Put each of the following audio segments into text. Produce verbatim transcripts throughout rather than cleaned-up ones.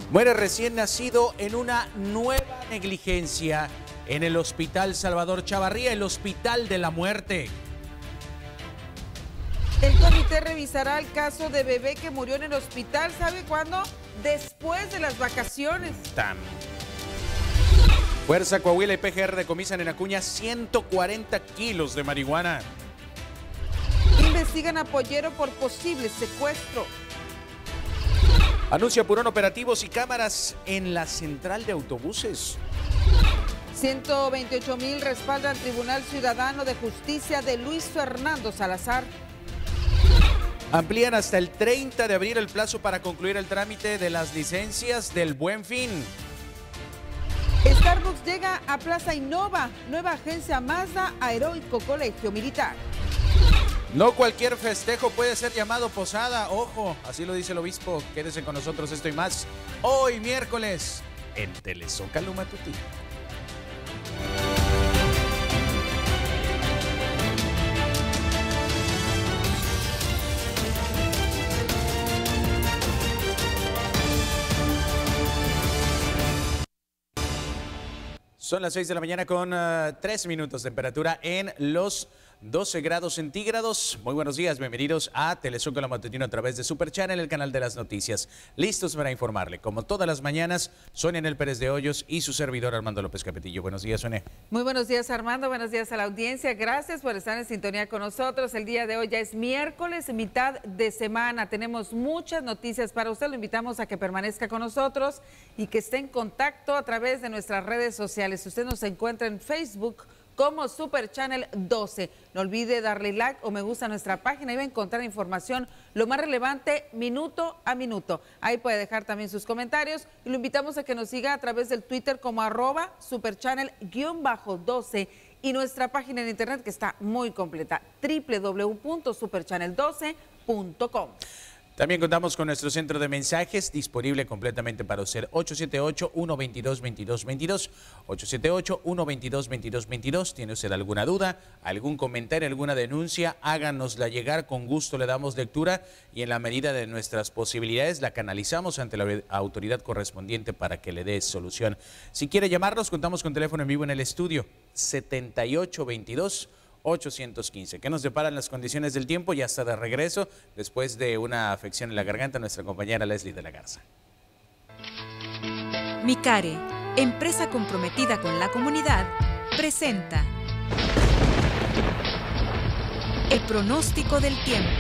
Muere recién nacido en una nueva negligencia en el Hospital Salvador Chavarría, el Hospital de la Muerte. El comité revisará el caso de bebé que murió en el hospital. ¿Sabe cuándo? Después de las vacaciones. Tam. Fuerza Coahuila y P G R decomisan en Acuña ciento cuarenta kilos de marihuana. Investigan a Pollero por posible secuestro. Anuncia Purón operativos y cámaras en la central de autobuses. ciento veintiocho mil respaldan Tribunal Ciudadano de Justicia de Luis Fernando Salazar. Amplían hasta el treinta de abril el plazo para concluir el trámite de las licencias del Buen Fin. Starbucks llega a Plaza Innova, nueva agencia Mazda a Heroico Colegio Militar. No cualquier festejo puede ser llamado posada, ojo, así lo dice el obispo. Quédese con nosotros, esto y más, hoy miércoles, en Telezócalo Matutino. Son las seis de la mañana con uh, tres minutos de temperatura en los doce grados centígrados. Muy buenos días, bienvenidos a Telezócalo Matutino a través de Super Channel, el canal de las noticias. Listos para informarle, como todas las mañanas, Sonia Nel Pérez de Hoyos y su servidor Armando López Capetillo. Buenos días, Sonia. Muy buenos días, Armando. Buenos días a la audiencia. Gracias por estar en sintonía con nosotros. El día de hoy ya es miércoles, mitad de semana. Tenemos muchas noticias para usted. Lo invitamos a que permanezca con nosotros y que esté en contacto a través de nuestras redes sociales. Usted nos encuentra en Facebook como Super Channel doce. No olvide darle like o me gusta a nuestra página y va a encontrar información lo más relevante minuto a minuto. Ahí puede dejar también sus comentarios y lo invitamos a que nos siga a través del Twitter como arroba superchannel doce y nuestra página en internet que está muy completa, doble u doble u doble u punto super channel doce punto com. También contamos con nuestro centro de mensajes disponible completamente para usted, ocho siete ocho, uno dos dos, dos dos dos dos, ocho siete ocho, uno dos dos, dos dos dos dos. ¿Tiene usted alguna duda, algún comentario, alguna denuncia? Háganosla llegar, con gusto le damos lectura y en la medida de nuestras posibilidades la canalizamos ante la autoridad correspondiente para que le dé solución. Si quiere llamarnos, contamos con teléfono en vivo en el estudio, setenta y ocho veintidós, ochocientos quince. ¿Qué nos deparan las condiciones del tiempo? Ya está de regreso después de una afección en la garganta nuestra compañera Leslie de la Garza. Micare, empresa comprometida con la comunidad, presenta el pronóstico del tiempo.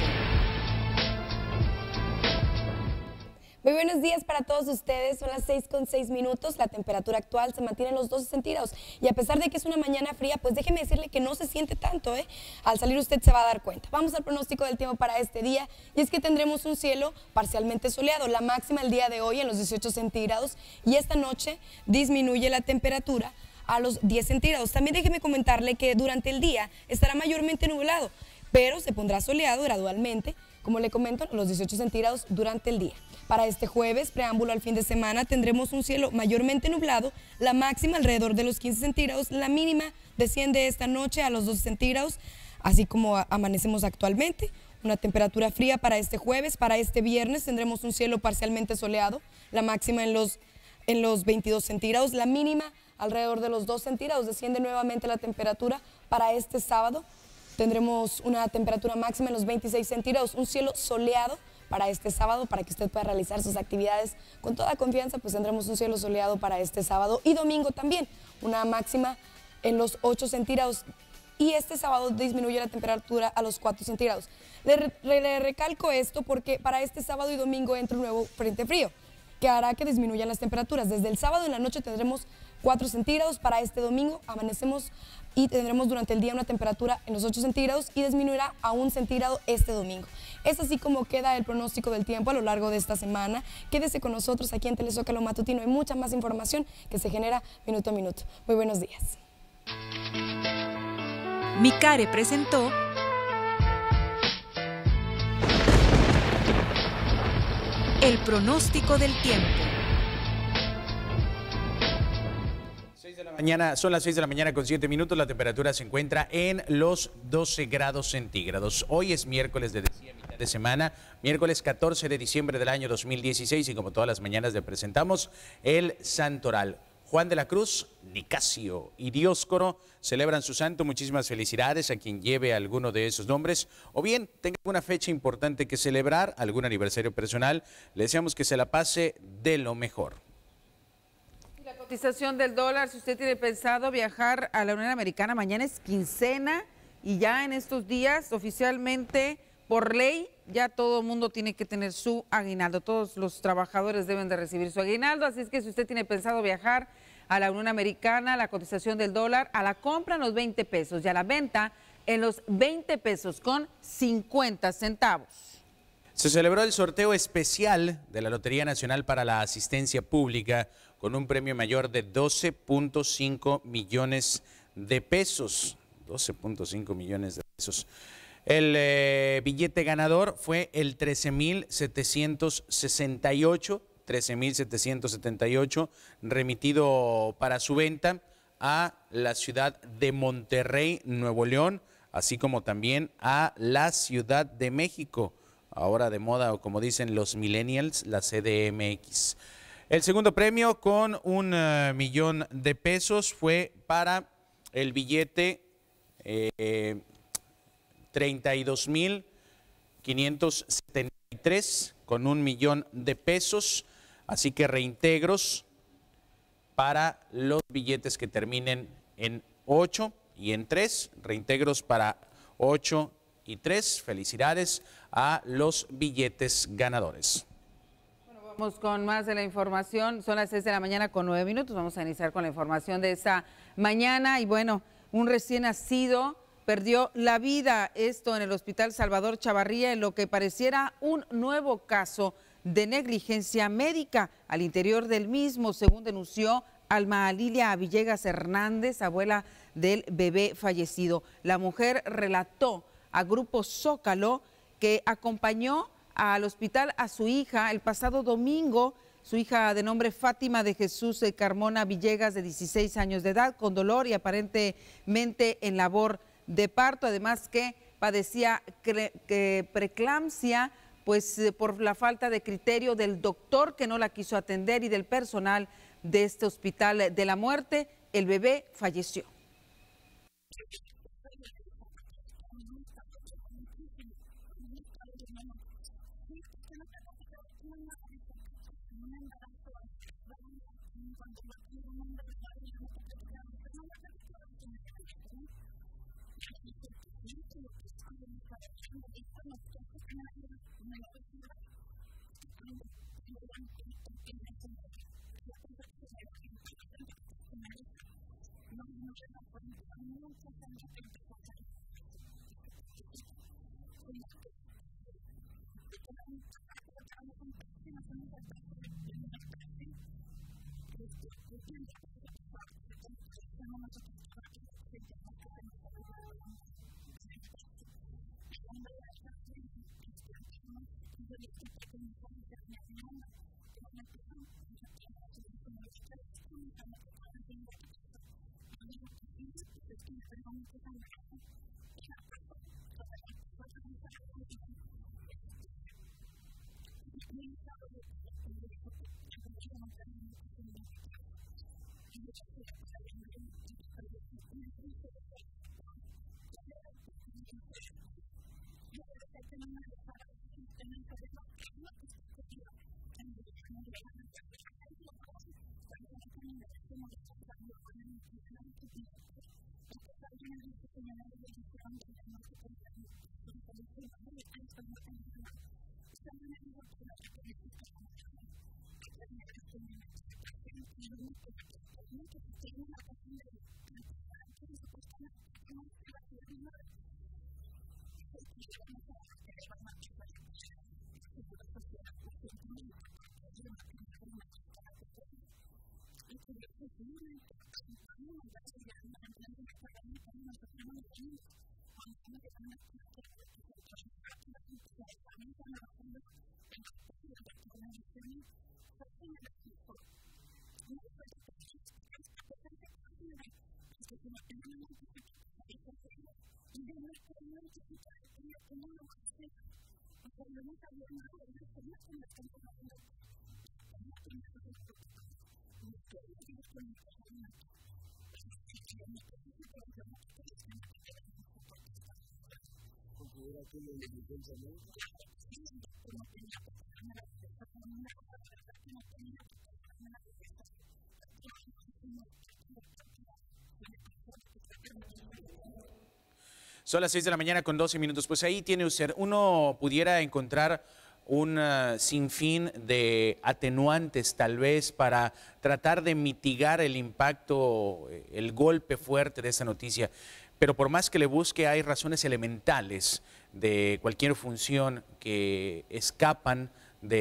Muy buenos días para todos ustedes, son las seis con seis minutos, la temperatura actual se mantiene en los doce centígrados y a pesar de que es una mañana fría, pues déjeme decirle que no se siente tanto, ¿eh? Al salir usted se va a dar cuenta. Vamos al pronóstico del tiempo para este día y es que tendremos un cielo parcialmente soleado, la máxima el día de hoy en los dieciocho centígrados y esta noche disminuye la temperatura a los diez centígrados. También déjeme comentarle que durante el día estará mayormente nublado, pero se pondrá soleado gradualmente, como le comento, a los dieciocho centígrados durante el día. Para este jueves, preámbulo al fin de semana, tendremos un cielo mayormente nublado, la máxima alrededor de los quince centígrados, la mínima desciende esta noche a los doce centígrados, así como amanecemos actualmente. Una temperatura fría para este jueves. Para este viernes tendremos un cielo parcialmente soleado, la máxima en los, en los veintidós centígrados, la mínima alrededor de los dos centígrados, desciende nuevamente la temperatura. Para este sábado tendremos una temperatura máxima en los veintiséis centígrados, un cielo soleado para este sábado, para que usted pueda realizar sus actividades con toda confianza, pues tendremos un cielo soleado para este sábado y domingo también, una máxima en los ocho centígrados y este sábado disminuye la temperatura a los cuatro centígrados. Le, le recalco esto porque para este sábado y domingo entra un nuevo frente frío que hará que disminuyan las temperaturas. Desde el sábado en la noche tendremos cuatro centígrados, para este domingo amanecemos y tendremos durante el día una temperatura en los ocho centígrados y disminuirá a un centígrado este domingo. Es así como queda el pronóstico del tiempo a lo largo de esta semana. Quédese con nosotros aquí en Telezócalo Matutino. Hay mucha más información que se genera minuto a minuto. Muy buenos días. Micare presentó el pronóstico del tiempo. seis de la Mañana son las seis de la mañana con siete minutos, la temperatura se encuentra en los doce grados centígrados. Hoy es miércoles de decía, mitad de semana, miércoles catorce de diciembre del año dos mil dieciséis y como todas las mañanas le presentamos el Santoral. Juan de la Cruz, Nicasio y Dioscoro celebran su santo. Muchísimas felicidades a quien lleve alguno de esos nombres o bien tenga una fecha importante que celebrar, algún aniversario personal. Le deseamos que se la pase de lo mejor. La cotización del dólar, si usted tiene pensado viajar a la Unión Americana, mañana es quincena y ya en estos días oficialmente por ley ya todo el mundo tiene que tener su aguinaldo, todos los trabajadores deben de recibir su aguinaldo, así es que si usted tiene pensado viajar a la Unión Americana, la cotización del dólar a la compra en los veinte pesos y a la venta en los veinte pesos con cincuenta centavos. Se celebró el sorteo especial de la Lotería Nacional para la Asistencia Pública con un premio mayor de doce punto cinco millones de pesos. doce punto cinco millones de pesos. El eh, billete ganador fue el trece mil setecientos sesenta y ocho, trece mil setecientos setenta y ocho, remitido para su venta a la ciudad de Monterrey, Nuevo León, así como también a la Ciudad de México. Ahora de moda, o como dicen los millennials, la C D M X. El segundo premio con un uh, millón de pesos fue para el billete eh, treinta y dos mil quinientos setenta y tres con un millón de pesos. Así que reintegros para los billetes que terminen en ocho y en tres, reintegros para ocho y tres. Felicidades a los billetes ganadores. Bueno, vamos con más de la información. Son las seis de la mañana con nueve minutos. Vamos a iniciar con la información de esta mañana. Y bueno, un recién nacido perdió la vida, esto en el Hospital Salvador Chavarría, en lo que pareciera un nuevo caso de negligencia médica. Al interior del mismo, según denunció Alma Lilia Villegas Hernández, abuela del bebé fallecido. La mujer relató a Grupo Zócalo que acompañó al hospital a su hija el pasado domingo, su hija de nombre Fátima de Jesús Carmona Villegas, de dieciséis años de edad, con dolor y aparentemente en labor de parto, además que padecía que preeclampsia, pues por la falta de criterio del doctor que no la quiso atender y del personal de este hospital de la muerte, el bebé falleció. Son las seis de la mañana con doce minutos. Pues ahí tiene usted, uno pudiera encontrar un uh, sinfín de atenuantes tal vez para tratar de mitigar el impacto, el golpe fuerte de esta noticia. Pero por más que le busque, hay razones elementales de cualquier función que escapan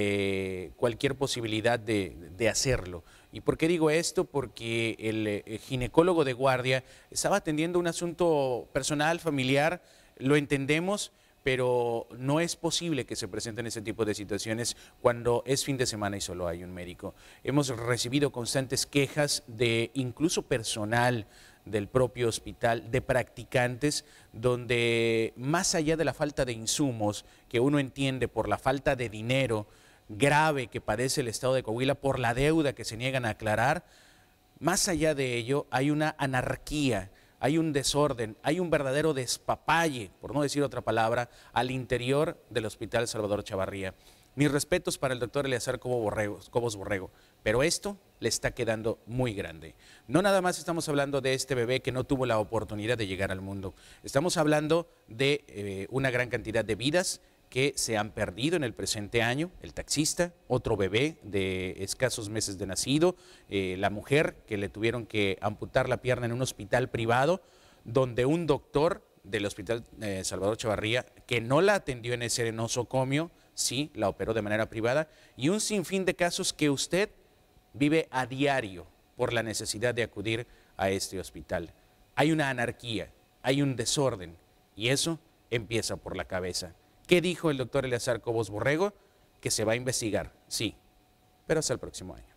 de cualquier posibilidad de, de hacerlo. ¿Y por qué digo esto? Porque el, el ginecólogo de guardia estaba atendiendo un asunto personal, familiar, lo entendemos, pero no es posible que se presenten ese tipo de situaciones cuando es fin de semana y solo hay un médico. Hemos recibido constantes quejas de incluso personal del propio hospital, de practicantes, donde más allá de la falta de insumos, que uno entiende por la falta de dinero grave que padece el estado de Coahuila, por la deuda que se niegan a aclarar, más allá de ello hay una anarquía, hay un desorden, hay un verdadero despapalle, por no decir otra palabra, al interior del Hospital Salvador Chavarría. Mis respetos para el doctor Eleazar Cobos Borrego, Cobos Borrego, pero esto le está quedando muy grande. No nada más estamos hablando de este bebé que no tuvo la oportunidad de llegar al mundo, estamos hablando de eh, una gran cantidad de vidas que se han perdido en el presente año, el taxista, otro bebé de escasos meses de nacido, eh, la mujer que le tuvieron que amputar la pierna en un hospital privado, donde un doctor del Hospital eh, Salvador Chavarría, que no la atendió en ese nosocomio, sí, la operó de manera privada, y un sinfín de casos que usted vive a diario por la necesidad de acudir a este hospital. Hay una anarquía, hay un desorden, y eso empieza por la cabeza. ¿Qué dijo el doctor Eleazar Cobos Borrego? Que se va a investigar, sí, pero hasta el próximo año.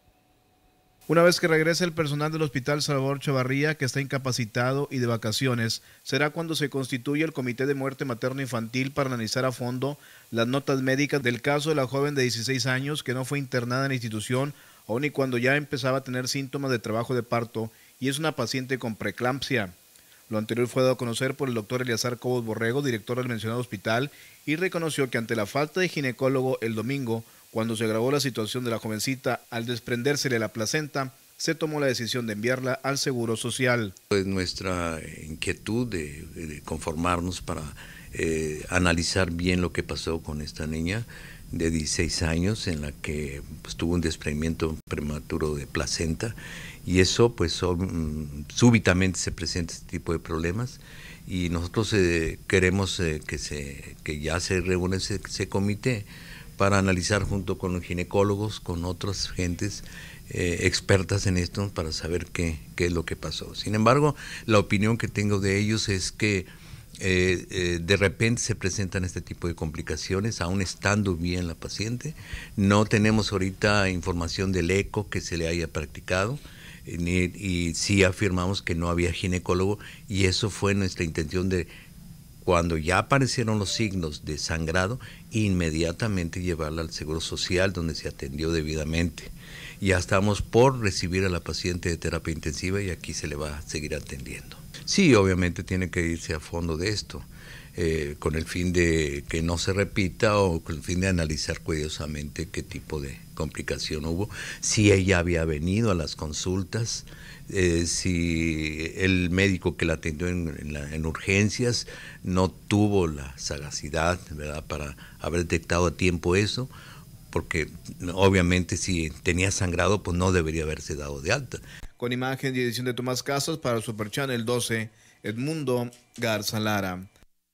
Una vez que regrese el personal del Hospital Salvador Chavarría, que está incapacitado y de vacaciones, será cuando se constituye el Comité de Muerte Materno-Infantil para analizar a fondo las notas médicas del caso de la joven de dieciséis años que no fue internada en la institución, aun y cuando ya empezaba a tener síntomas de trabajo de parto y es una paciente con preeclampsia. Lo anterior fue dado a conocer por el doctor Eleazar Cobos Borrego, director del mencionado hospital, y reconoció que ante la falta de ginecólogo el domingo, cuando se agravó la situación de la jovencita al desprendérsele la placenta, se tomó la decisión de enviarla al Seguro Social. Es nuestra inquietud de, de conformarnos para eh, analizar bien lo que pasó con esta niña de dieciséis años en la que pues, tuvo un desprendimiento prematuro de placenta y eso pues son, súbitamente se presenta este tipo de problemas y nosotros eh, queremos eh, que, se, que ya se reúne ese, ese comité para analizar junto con los ginecólogos, con otras gentes eh, expertas en esto para saber qué, qué es lo que pasó. Sin embargo, la opinión que tengo de ellos es que Eh, eh, de repente se presentan este tipo de complicaciones, aún estando bien la paciente. No tenemos ahorita información del eco que se le haya practicado, eh, ni, y sí afirmamos que no había ginecólogo, y eso fue nuestra intención de, cuando ya aparecieron los signos de sangrado, inmediatamente llevarla al Seguro Social, donde se atendió debidamente. Ya estamos por recibir a la paciente de terapia intensiva y aquí se le va a seguir atendiendo. Sí, obviamente tiene que irse a fondo de esto, eh, con el fin de que no se repita o con el fin de analizar cuidadosamente qué tipo de complicación hubo, si ella había venido a las consultas, eh, si el médico que la atendió en, en, la, en urgencias no tuvo la sagacidad, ¿verdad?, para haber detectado a tiempo eso, porque obviamente si tenía sangrado pues no debería haberse dado de alta. Con imagen y edición de Tomás Casas para Super Channel doce, Edmundo Garza Lara.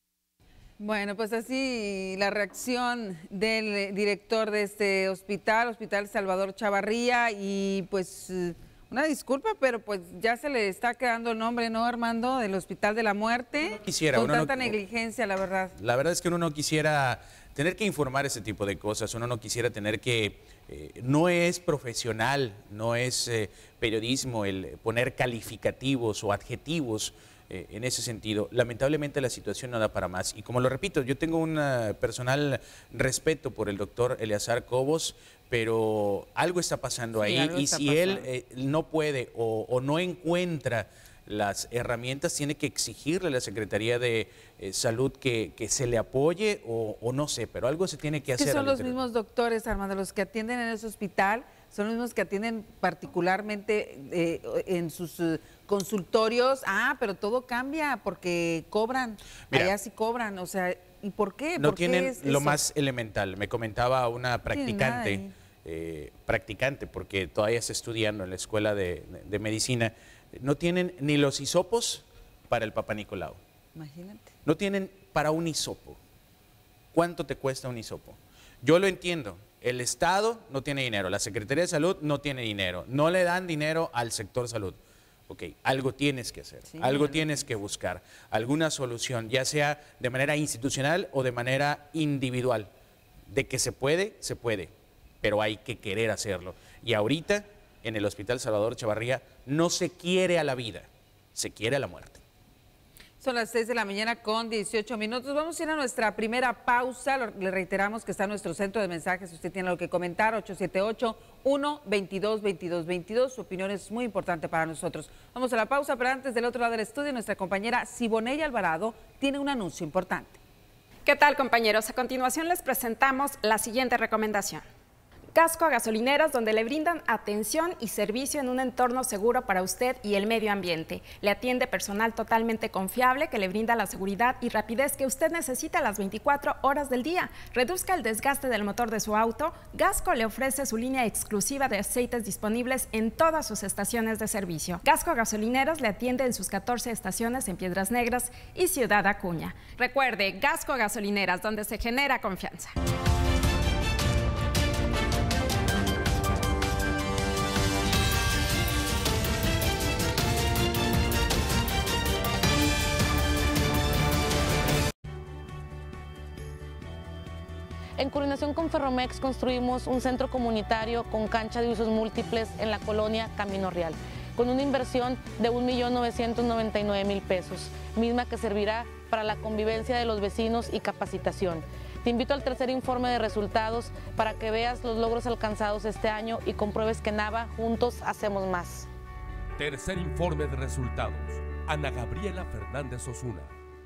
Bueno, pues así la reacción del director de este hospital, Hospital Salvador Chavarría, y pues Una disculpa, pero pues ya se le está quedando el nombre, ¿no, Armando? Del Hospital de la Muerte. No quisiera, con uno tanta no, negligencia, la verdad. La verdad es que uno no quisiera tener que informar ese tipo de cosas, uno no quisiera tener que... Eh, no es profesional, no es eh, periodismo el poner calificativos o adjetivos eh, en ese sentido. Lamentablemente la situación no da para más. Y como lo repito, yo tengo un uh, personal respeto por el doctor Eleazar Cobos, pero algo está pasando Sí, ahí. Y está si pasando. él eh, no puede o, o no encuentra las herramientas, tiene que exigirle a la Secretaría de eh, Salud que, que se le apoye o, o no sé, pero algo se tiene que Es que hacer. son al los interior. mismos doctores, Armando, los que atienden en ese hospital, son los mismos que atienden particularmente eh, en sus eh, consultorios. Ah, pero todo cambia porque cobran, Mira, allá sí cobran, o sea, ¿y por qué? No ¿Por qué tienen es lo eso? más elemental. Me comentaba una nada practicante, ahí. eh, practicante, porque todavía está estudiando en la escuela de, de medicina, no tienen ni los hisopos para el Papá Nicolau. Imagínate. No tienen para un hisopo. ¿Cuánto te cuesta un hisopo? Yo lo entiendo. El Estado no tiene dinero, la Secretaría de Salud no tiene dinero, no le dan dinero al sector salud. Ok, algo tienes que hacer, Sí, algo bueno. tienes que buscar, alguna solución, ya sea de manera institucional o de manera individual. De que se puede, se puede, pero hay que querer hacerlo. Y ahorita, en el Hospital Salvador Chavarría, no se quiere a la vida, se quiere a la muerte. Son las seis de la mañana con dieciocho minutos. Vamos a ir a nuestra primera pausa. Lo- Le reiteramos que está en nuestro centro de mensajes. Si usted tiene algo que comentar, ocho siete ocho, uno veintidós, veintidós veintidós. Su opinión es muy importante para nosotros. Vamos a la pausa, pero antes, del otro lado del estudio, nuestra compañera Siboney Alvarado tiene un anuncio importante. ¿Qué tal, compañeros? A continuación les presentamos la siguiente recomendación. Gasco a Gasolineras, donde le brindan atención y servicio en un entorno seguro para usted y el medio ambiente. Le atiende personal totalmente confiable que le brinda la seguridad y rapidez que usted necesita las veinticuatro horas del día. Reduzca el desgaste del motor de su auto. Gasco le ofrece su línea exclusiva de aceites disponibles en todas sus estaciones de servicio. Gasco a Gasolineras le atiende en sus catorce estaciones en Piedras Negras y Ciudad Acuña. Recuerde, Gasco a Gasolineras, donde se genera confianza. En coordinación con Ferromex construimos un centro comunitario con cancha de usos múltiples en la colonia Camino Real, con una inversión de un millón novecientos noventa y nueve mil pesos, misma que servirá para la convivencia de los vecinos y capacitación. Te invito al tercer informe de resultados para que veas los logros alcanzados este año y compruebes que Nava, juntos hacemos más. Tercer informe de resultados. Ana Gabriela Fernández Osuna.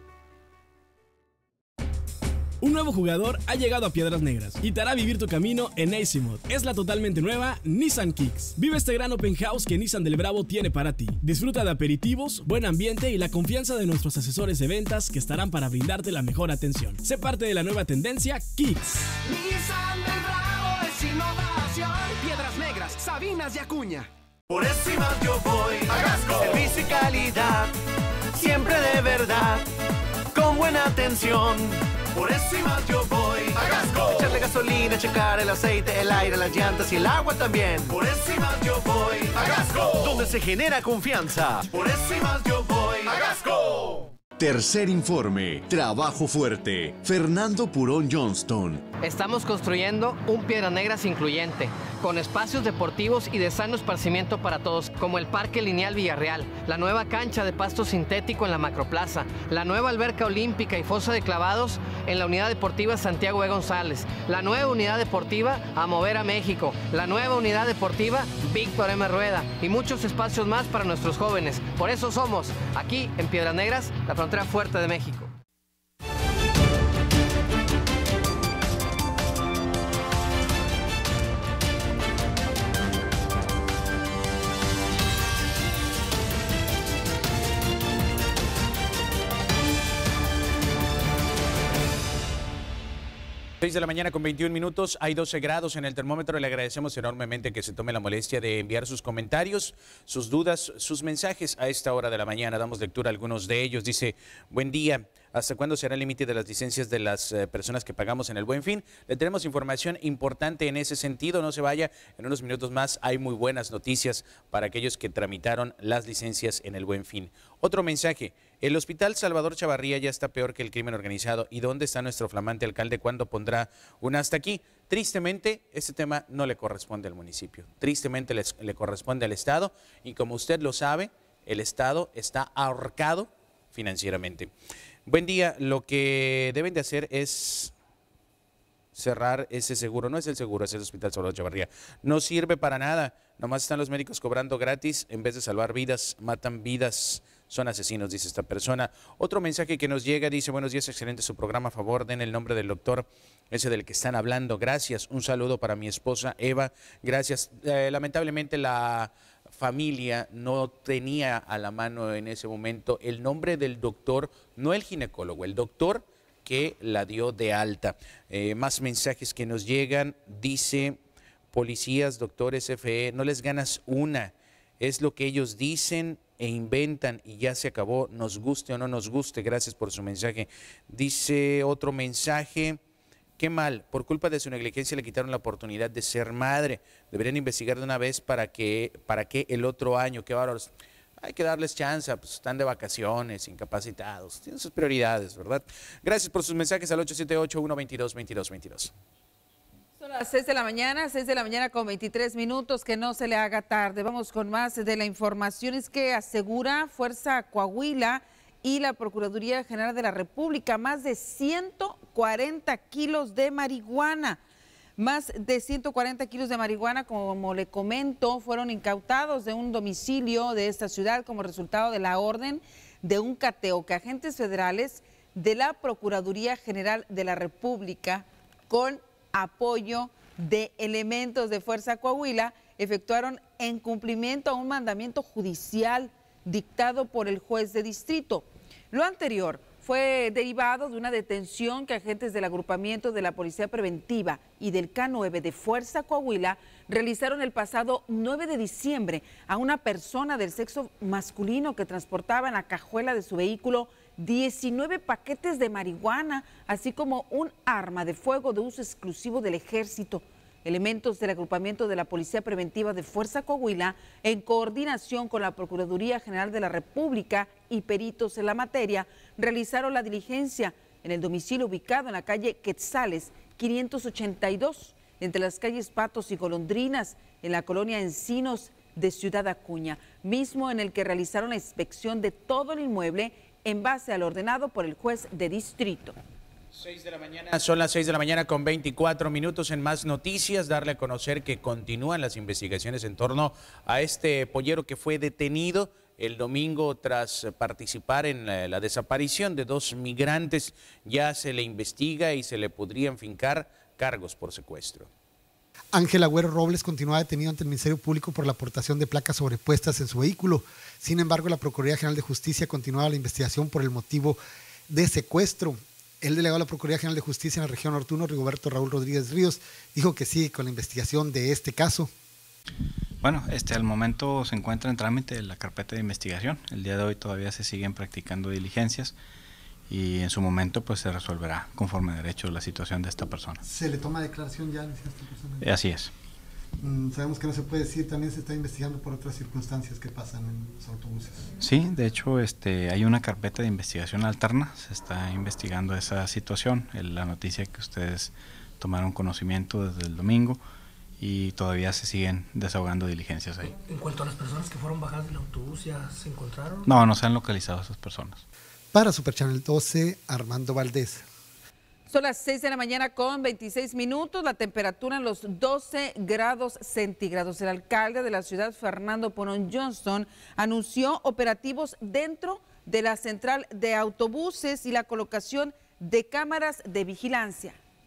Un nuevo jugador ha llegado a Piedras Negras y te hará vivir tu camino en Acimod. Es la totalmente nueva Nissan Kicks. Vive este gran open house que Nissan del Bravo tiene para ti. Disfruta de aperitivos, buen ambiente y la confianza de nuestros asesores de ventas que estarán para brindarte la mejor atención. Sé parte de la nueva tendencia Kicks. Nissan del Bravo es innovación. Piedras Negras, Sabinas y Acuña. Por encima yo voy a Gasco. Servicio y calidad, siempre de verdad, con buena atención. Por encima yo voy a Gasco. Echarle gasolina, checar el aceite, el aire, las llantas y el agua también. Por encima yo voy a Gasco. Donde se genera confianza. Por encima yo voy a Gasco. Tercer informe, trabajo fuerte. Fernando Purón Johnston. Estamos construyendo un Piedras Negras incluyente, con espacios deportivos y de sano esparcimiento para todos, como el Parque Lineal Villarreal, la nueva cancha de pasto sintético en la Macroplaza, la nueva alberca olímpica y fosa de clavados en la Unidad Deportiva Santiago E. González, la nueva Unidad Deportiva Amovera México, la nueva Unidad Deportiva Víctor M. Rueda y muchos espacios más para nuestros jóvenes. Por eso somos, aquí en Piedras Negras, la frontera fuerte de México. seis de la mañana con veintiún minutos, hay doce grados en el termómetro. Le agradecemos enormemente que se tome la molestia de enviar sus comentarios, sus dudas, sus mensajes a esta hora de la mañana. Damos lectura a algunos de ellos. Dice, buen día, ¿hasta cuándo será el límite de las licencias de las eh, personas que pagamos en el Buen Fin? Le tenemos información importante en ese sentido, no se vaya, en unos minutos más hay muy buenas noticias para aquellos que tramitaron las licencias en el Buen Fin. Otro mensaje, el Hospital Salvador Chavarría ya está peor que el crimen organizado. ¿Y dónde está nuestro flamante alcalde? ¿Cuándo pondrá un hasta aquí? Tristemente, este tema no le corresponde al municipio. Tristemente les, le corresponde al Estado y como usted lo sabe, el Estado está ahorcado financieramente. Buen día, lo que deben de hacer es cerrar ese seguro. No es el seguro, es el Hospital Salvador Chavarría. No sirve para nada. Nomás están los médicos cobrando gratis. En vez de salvar vidas, matan vidas. Son asesinos, dice esta persona. Otro mensaje que nos llega, dice, buenos días, excelente su programa, a favor, den el nombre del doctor, ese del que están hablando. Gracias, un saludo para mi esposa Eva. Gracias. Eh, lamentablemente la familia no tenía a la mano en ese momento el nombre del doctor, no el ginecólogo, el doctor que la dio de alta. Eh, más mensajes que nos llegan, dice, policías, doctores, F E, no les ganas una, es lo que ellos dicen e inventan y ya se acabó, nos guste o no nos guste. Gracias por su mensaje. Dice otro mensaje, qué mal, por culpa de su negligencia le quitaron la oportunidad de ser madre, deberían investigar de una vez para que, para que el otro año, qué bárbaros. Hay que darles chance, pues están de vacaciones, incapacitados, tienen sus prioridades, ¿verdad? Gracias por sus mensajes al ocho siete ocho, uno dos dos, veintidós veintidós. Son las seis de la mañana, seis de la mañana con veintitrés minutos, que no se le haga tarde. Vamos con más de la información. Es que asegura Fuerza Coahuila y la Procuraduría General de la República más de ciento cuarenta kilos de marihuana. Más de ciento cuarenta kilos de marihuana, como le comento, fueron incautados de un domicilio de esta ciudad como resultado de la orden de un cateo que agentes federales de la Procuraduría General de la República, con apoyo de elementos de Fuerza Coahuila, efectuaron en cumplimiento a un mandamiento judicial dictado por el juez de distrito. Lo anterior fue derivado de una detención que agentes del agrupamiento de la Policía Preventiva y del K nueve de Fuerza Coahuila realizaron el pasado nueve de diciembre a una persona del sexo masculino que transportaba en la cajuela de su vehículo diecinueve paquetes de marihuana, así como un arma de fuego de uso exclusivo del Ejército. Elementos del agrupamiento de la Policía Preventiva de Fuerza Coahuila, en coordinación con la Procuraduría General de la República y peritos en la materia, realizaron la diligencia en el domicilio ubicado en la calle Quetzales quinientos ochenta y dos, entre las calles Patos y Golondrinas, en la colonia Encinos de Ciudad Acuña, mismo en el que realizaron la inspección de todo el inmueble en base al ordenado por el juez de distrito. seis de la mañana, son las seis de la mañana con veinticuatro minutos. En más noticias, darle a conocer que continúan las investigaciones en torno a este pollero que fue detenido el domingo tras participar en la, la desaparición de dos migrantes. Ya se le investiga y se le podrían fincar cargos por secuestro. Ángel Agüero Robles continúa detenido ante el Ministerio Público por la aportación de placas sobrepuestas en su vehículo. Sin embargo, la Procuraduría General de Justicia continuaba la investigación por el motivo de secuestro. El delegado de la Procuraduría General de Justicia en la región norte uno, Rigoberto Raúl Rodríguez Ríos, dijo que sigue con la investigación de este caso. Bueno, este, al momento se encuentra en trámite la carpeta de investigación. El día de hoy todavía se siguen practicando diligencias y en su momento pues se resolverá conforme a derecho la situación de esta persona. ¿Se le toma declaración ya a esta persona? Eh, así es. Mm, sabemos que no se puede decir, también se está investigando por otras circunstancias que pasan en los autobuses. Sí, de hecho este, hay una carpeta de investigación alterna, se está investigando esa situación, la noticia que ustedes tomaron conocimiento desde el domingo y todavía se siguen desahogando diligencias ahí. En cuanto a las personas que fueron bajadas del autobús, ¿ya se encontraron? No, no se han localizado esas personas. Para Super Channel doce, Armando Valdés. Son las seis de la mañana con veintiséis minutos, la temperatura en los doce grados centígrados. El alcalde de la ciudad, Fernando Purón Johnston, anunció operativos dentro de la central de autobuses y la colocación de cámaras de vigilancia.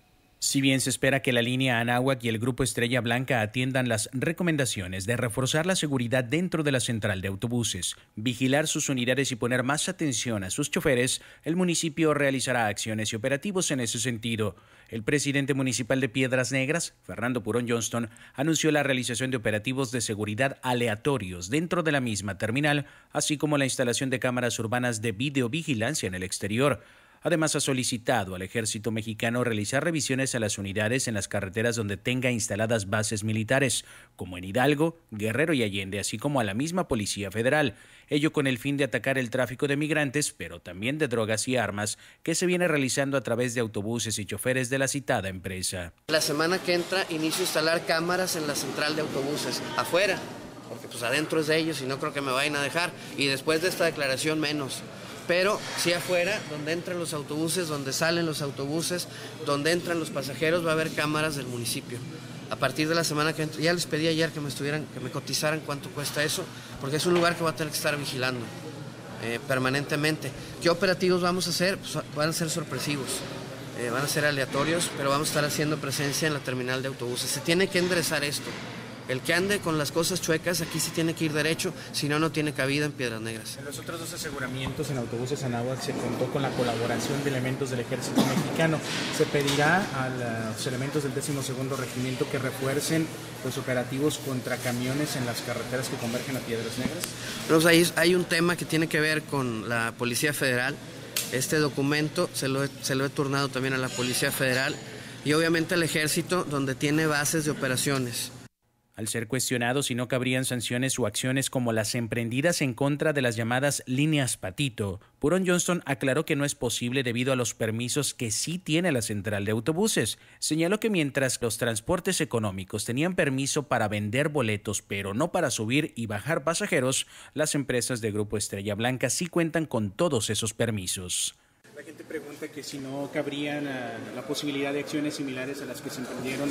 Si bien se espera que la línea Anáhuac y el Grupo Estrella Blanca atiendan las recomendaciones de reforzar la seguridad dentro de la central de autobuses, vigilar sus unidades y poner más atención a sus choferes, el municipio realizará acciones y operativos en ese sentido. El presidente municipal de Piedras Negras, Fernando Purón Johnston, anunció la realización de operativos de seguridad aleatorios dentro de la misma terminal, así como la instalación de cámaras urbanas de videovigilancia en el exterior. Además, ha solicitado al Ejército Mexicano realizar revisiones a las unidades en las carreteras donde tenga instaladas bases militares, como en Hidalgo, Guerrero y Allende, así como a la misma Policía Federal. Ello con el fin de atacar el tráfico de migrantes, pero también de drogas y armas, que se viene realizando a través de autobuses y choferes de la citada empresa. La semana que entra inicio a instalar cámaras en la central de autobuses, afuera, porque pues adentro es de ellos y no creo que me vayan a dejar, y después de esta declaración menos. Pero sí afuera, donde entran los autobuses, donde salen los autobuses, donde entran los pasajeros, va a haber cámaras del municipio. A partir de la semana que entra, ya les pedí ayer que me estuvieran, que me cotizaran cuánto cuesta eso, porque es un lugar que va a tener que estar vigilando eh, permanentemente. ¿Qué operativos vamos a hacer? Pues van a ser sorpresivos, eh, van a ser aleatorios, pero vamos a estar haciendo presencia en la terminal de autobuses. Se tiene que enderezar esto. El que ande con las cosas chuecas aquí sí tiene que ir derecho, si no, no tiene cabida en Piedras Negras. En los otros dos aseguramientos en autobuses Anáhuac se contó con la colaboración de elementos del Ejército Mexicano. ¿Se pedirá a los elementos del décimo segundo Regimiento que refuercen los operativos contra camiones en las carreteras que convergen a Piedras Negras? Entonces, ahí hay un tema que tiene que ver con la Policía Federal. Este documento se lo he, se lo he turnado también a la Policía Federal y obviamente al Ejército, donde tiene bases de operaciones. Al ser cuestionado si no cabrían sanciones o acciones como las emprendidas en contra de las llamadas líneas Patito, Purón Johnston aclaró que no es posible debido a los permisos que sí tiene la central de autobuses. Señaló que mientras los transportes económicos tenían permiso para vender boletos pero no para subir y bajar pasajeros, las empresas de Grupo Estrella Blanca sí cuentan con todos esos permisos. La gente pregunta que si no cabrían uh, la posibilidad de acciones similares a las que se emprendieron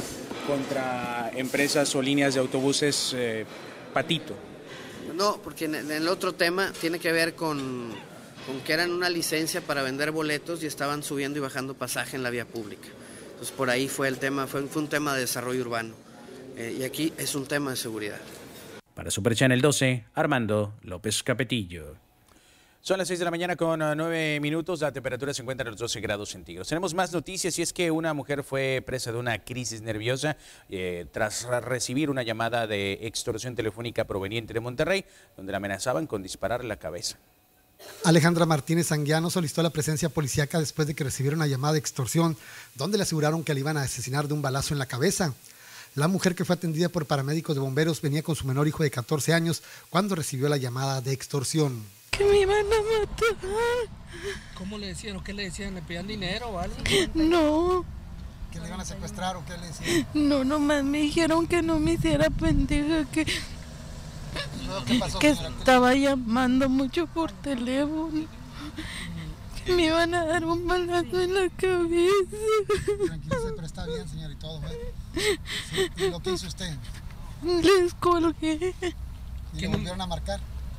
contra empresas o líneas de autobuses eh, Patito. No, porque en el otro tema tiene que ver con, con que eran una licencia para vender boletos y estaban subiendo y bajando pasaje en la vía pública. Entonces por ahí fue el tema, fue, fue un tema de desarrollo urbano. Eh, y aquí es un tema de seguridad. Para Super Channel doce, Armando López Capetillo. Son las seis de la mañana con nueve minutos, la temperatura se encuentra en los doce grados centígrados. Tenemos más noticias y es que una mujer fue presa de una crisis nerviosa eh, tras recibir una llamada de extorsión telefónica proveniente de Monterrey, donde la amenazaban con dispararle la cabeza. Alejandra Martínez Anguiano solicitó la presencia policíaca después de que recibiera una llamada de extorsión, donde le aseguraron que le iban a asesinar de un balazo en la cabeza. La mujer, que fue atendida por paramédicos de bomberos, venía con su menor hijo de catorce años cuando recibió la llamada de extorsión. Que me iban a matar. ¿Cómo le decían o qué le decían? ¿Le pedían dinero o algo? No. ¿Que le iban a secuestrar o qué le decían? No, nomás me dijeron que no me hiciera pendeja, que, ¿Qué pasó, que señora? estaba llamando mucho por teléfono. Que me iban a dar un balazo en la cabeza. Tranquilízate, pero está bien, señor, y todo, ¿eh? Sí. ¿Y lo que hizo usted? Les colgué. ¿Y le volvieron a marcar?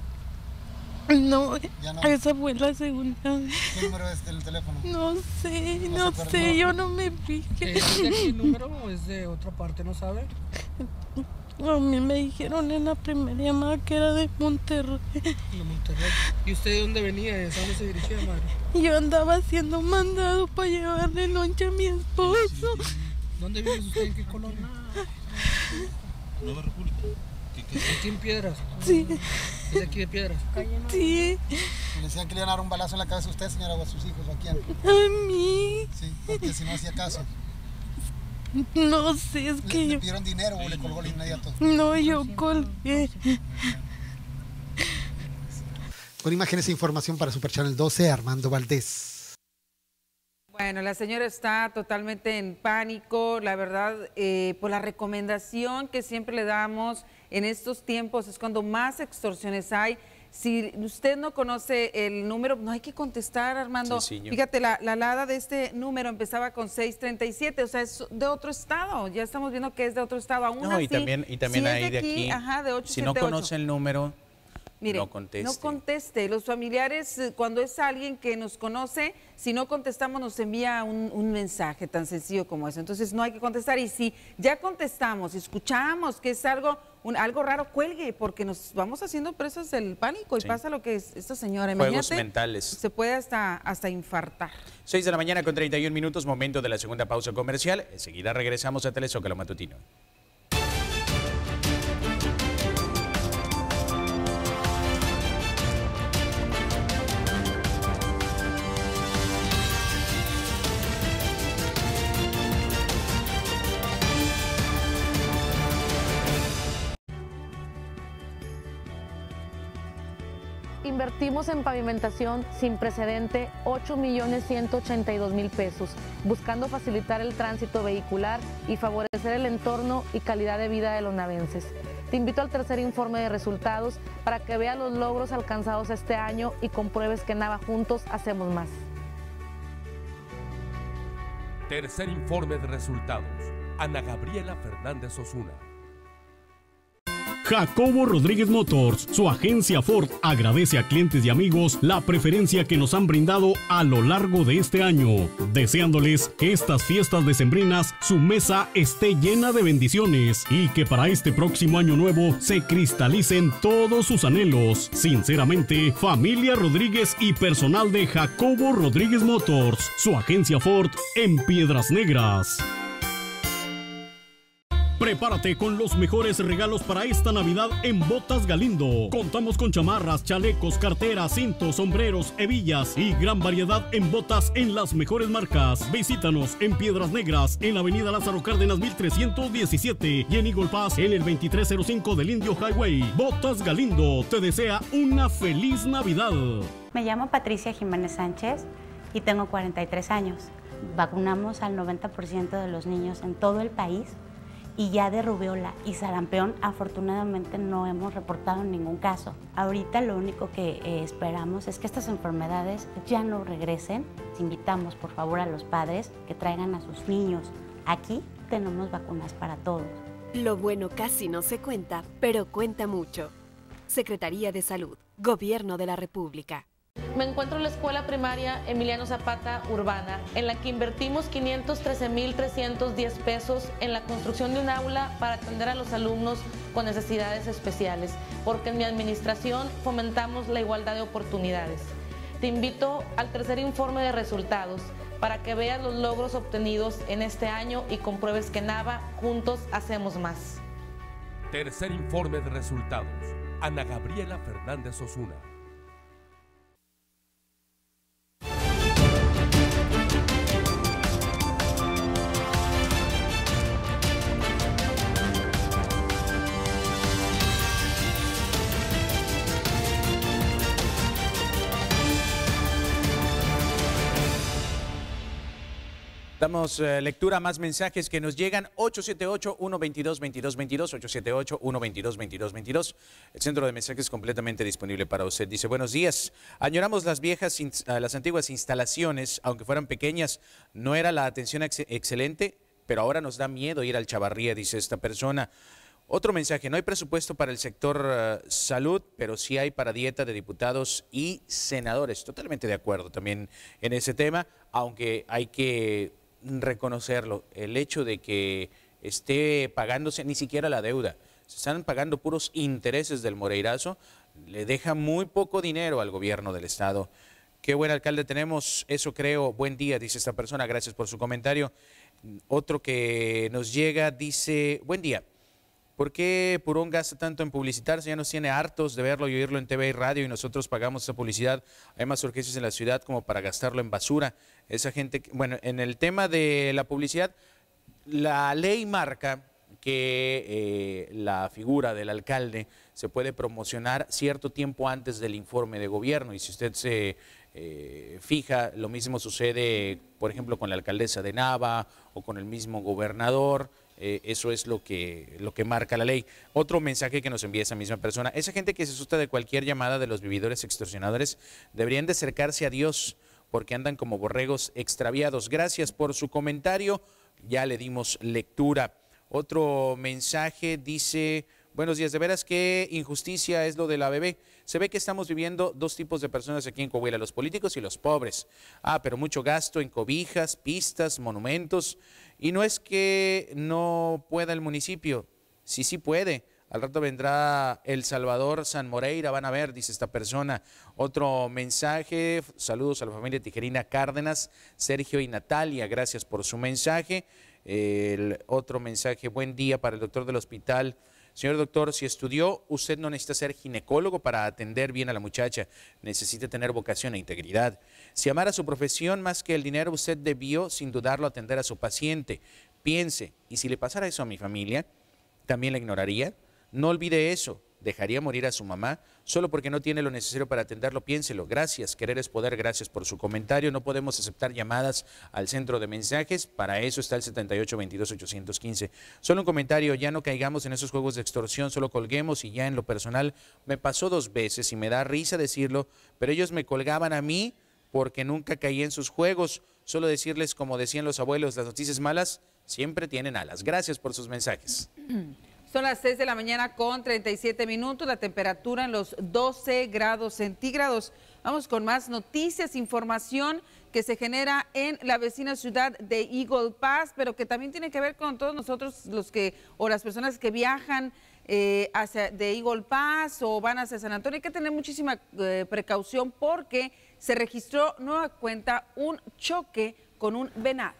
No, no, esa fue la segunda vez. ¿Qué número es del teléfono? No sé, no, no sé, no, yo no me fijé. ¿Es de aquí el número o es de otra parte, no sabe? A mí me dijeron en la primera llamada que era de Monterrey. De Monterrey. ¿Y usted de dónde venía? ¿De dónde se dirigía, madre? Yo andaba haciendo mandado para llevarle lonche a mi esposo. ¿Dónde vive usted? ¿En qué colonia? Nueva República. ¿Aquí en Piedras? Sí. ¿Es de aquí de Piedras? Sí. ¿Le decían que le iban a dar un balazo en la cabeza a usted, señora, o a sus hijos, o a quién? A mí. Sí, porque si no hacía caso. No sé, es que ¿Le, yo... ¿Le pidieron dinero o le colgó de inmediato? No, yo colgué. Con imágenes e información para Super Channel doce, Armando Valdés. Bueno, la señora está totalmente en pánico, la verdad, eh, por la recomendación que siempre le damos en estos tiempos, es cuando más extorsiones hay. Si usted no conoce el número, no hay que contestar, Armando. Sí, Fíjate, la, la alada de este número empezaba con seis treinta y siete, o sea, es de otro estado. Ya estamos viendo que es de otro estado. Aún No, así, y también, y también si hay es de aquí, ajá, de si no conoce el número, Mire, no conteste. No conteste. Los familiares, cuando es alguien que nos conoce, si no contestamos nos envía un, un mensaje tan sencillo como eso. Entonces no hay que contestar. Y si ya contestamos, escuchamos que es algo, un, algo raro, cuelgue, porque nos vamos haciendo presas del pánico y sí. pasa lo que es esta señora. Juegos mentales. Se puede hasta, hasta infartar. seis de la mañana con treinta y un minutos, momento de la segunda pausa comercial. Enseguida regresamos a Telezócalo Matutino. Invertimos en pavimentación sin precedente ocho millones ciento ochenta y dos mil pesos, buscando facilitar el tránsito vehicular y favorecer el entorno y calidad de vida de los navenses. Te invito al tercer informe de resultados para que veas los logros alcanzados este año y compruebes que en Nava juntos hacemos más. Tercer informe de resultados. Ana Gabriela Fernández Osuna. Jacobo Rodríguez Motors, su agencia Ford, agradece a clientes y amigos la preferencia que nos han brindado a lo largo de este año, deseándoles que estas fiestas decembrinas su mesa esté llena de bendiciones y que para este próximo año nuevo se cristalicen todos sus anhelos. Sinceramente, familia Rodríguez y personal de Jacobo Rodríguez Motors, su agencia Ford en Piedras Negras. Prepárate con los mejores regalos para esta Navidad en Botas Galindo. Contamos con chamarras, chalecos, carteras, cintos, sombreros, hebillas y gran variedad en botas en las mejores marcas. Visítanos en Piedras Negras, en la avenida Lázaro Cárdenas mil trescientos diecisiete y en Eagle Pass en el veintitrés cero cinco del Indio Highway. Botas Galindo te desea una feliz Navidad. Me llamo Patricia Jiménez Sánchez y tengo cuarenta y tres años. Vacunamos al noventa por ciento de los niños en todo el país. Y ya de rubiola y sarampión, afortunadamente no hemos reportado ningún caso. Ahorita lo único que eh, esperamos es que estas enfermedades ya no regresen. Invitamos por favor a los padres que traigan a sus niños. Aquí tenemos vacunas para todos. Lo bueno casi no se cuenta, pero cuenta mucho. Secretaría de Salud, Gobierno de la República. Me encuentro en la escuela primaria Emiliano Zapata Urbana, en la que invertimos quinientos trece mil trescientos diez pesos en la construcción de un aula para atender a los alumnos con necesidades especiales, porque en mi administración fomentamos la igualdad de oportunidades. Te invito al tercer informe de resultados para que veas los logros obtenidos en este año y compruebes que Nava juntos hacemos más. Tercer informe de resultados. Ana Gabriela Fernández Osuna. Damos eh, lectura a más mensajes que nos llegan. Ocho siete ocho, uno dos dos, dos dos dos dos, ocho siete ocho, uno dos dos, dos dos dos dos. El centro de mensajes completamente disponible para usted. Dice, buenos días. Añoramos las viejas, las antiguas instalaciones, aunque fueran pequeñas. No era la atención ex excelente, pero ahora nos da miedo ir al Chavarría, dice esta persona. Otro mensaje, no hay presupuesto para el sector uh, salud, pero sí hay para dieta de diputados y senadores. Totalmente de acuerdo también en ese tema, aunque hay que reconocerlo, el hecho de que esté pagándose ni siquiera la deuda, se están pagando puros intereses del Moreirazo, le deja muy poco dinero al gobierno del estado. Qué buen alcalde tenemos, eso creo. Buen día, dice esta persona, gracias por su comentario. Otro que nos llega dice, buen día. ¿Por qué Purón gasta tanto en publicitarse? Ya nos tiene hartos de verlo y oírlo en T V y radio y nosotros pagamos esa publicidad. Hay más urgencias en la ciudad como para gastarlo en basura. Esa gente, bueno, en el tema de la publicidad, la ley marca que eh, la figura del alcalde se puede promocionar cierto tiempo antes del informe de gobierno y si usted se eh, fija, lo mismo sucede, por ejemplo, con la alcaldesa de Nava o con el mismo gobernador. Eh, eso es lo que, lo que marca la ley. Otro mensaje que nos envía esa misma persona, esa gente que se asusta de cualquier llamada de los vividores extorsionadores deberían de acercarse a Dios porque andan como borregos extraviados. Gracias por su comentario, ya le dimos lectura. Otro mensaje dice, Buenos días, de veras qué injusticia es lo de la bebé. Se ve que estamos viviendo dos tipos de personas aquí en Coahuila, los políticos y los pobres. Ah, pero mucho gasto en cobijas, pistas, monumentos. Y no es que no pueda el municipio, sí, sí puede. Al rato vendrá El Salvador, San Moreira, van a ver, dice esta persona. Otro mensaje, saludos a la familia Tijerina Cárdenas, Sergio y Natalia, gracias por su mensaje. El otro mensaje, buen día para el doctor del hospital. Señor doctor, si estudió, usted no necesita ser ginecólogo para atender bien a la muchacha, necesita tener vocación e integridad. Si amara su profesión más que el dinero, usted debió, sin dudarlo, atender a su paciente. Piense, ¿y si le pasara eso a mi familia, también la ignoraría? No olvide eso, dejaría morir a su mamá solo porque no tiene lo necesario para atenderlo. Piénselo. Gracias, querer es poder. Gracias por su comentario. No podemos aceptar llamadas al centro de mensajes. Para eso está el setenta y ocho veintidós ochocientos quince. Solo un comentario, ya no caigamos en esos juegos de extorsión, solo colguemos. Y ya en lo personal me pasó dos veces y me da risa decirlo, pero ellos me colgaban a mí porque nunca caí en sus juegos. Solo decirles, como decían los abuelos, las noticias malas siempre tienen alas. Gracias por sus mensajes. Son las seis de la mañana con treinta y siete minutos, la temperatura en los doce grados centígrados. Vamos con más noticias, información que se genera en la vecina ciudad de Eagle Pass, pero que también tiene que ver con todos nosotros los que, o las personas que viajan eh, hacia de Eagle Pass o van hacia San Antonio. Hay que tener muchísima eh, precaución porque se registró nueva cuenta un choque con un venado.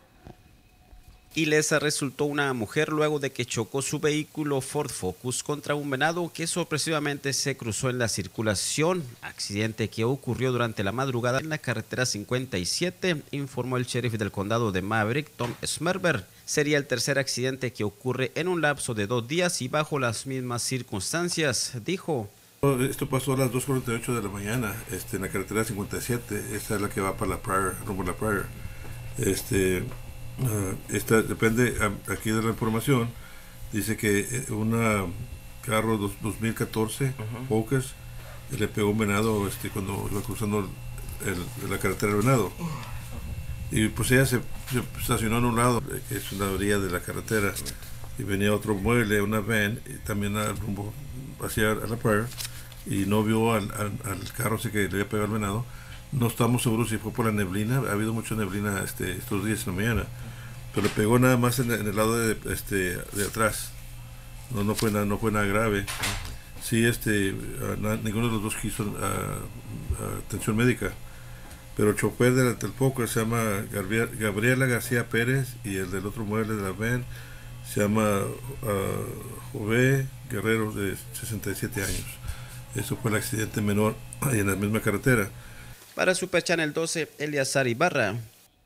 Ilesa resultó una mujer luego de que chocó su vehículo Ford Focus contra un venado que sorpresivamente se cruzó en la circulación. Accidente que ocurrió durante la madrugada en la carretera cincuenta y siete, informó el sheriff del condado de Maverick, Tom Smerber. Sería el tercer accidente que ocurre en un lapso de dos días y bajo las mismas circunstancias, dijo. Esto pasó a las dos cuarenta y ocho de la mañana este, en la carretera cincuenta y siete. Esta es la que va para la Pryor, rumbo a la Pryor. Este... Uh, esta depende uh, aquí de la información. Dice que un carro dos, dos mil catorce uh-huh. Focus le pegó un venado este, cuando iba cruzando el, la carretera del venado. Uh-huh. Y pues ella se, se estacionó en un lado, que es una orilla de la carretera, uh-huh. y venía otro mueble, una van, y también al rumbo hacia la Pryor, y no vio al, al, al carro ese que le había pegado al venado. No estamos seguros si fue por la neblina, ha habido mucha neblina este, estos días en la mañana, pero le pegó nada más en, en el lado de, este, de atrás, no, no, fue nada, no fue nada grave. Sí, este, uh, na, ninguno de los dos quiso uh, uh, atención médica, pero el chofer del, del Focus se llama Gabriel, Gabriela García Pérez y el del otro mueble de la van se llama uh, Jové Guerrero, de sesenta y siete años. Eso fue el accidente menor ahí en la misma carretera. Para Super Channel doce, Eliazar Ibarra.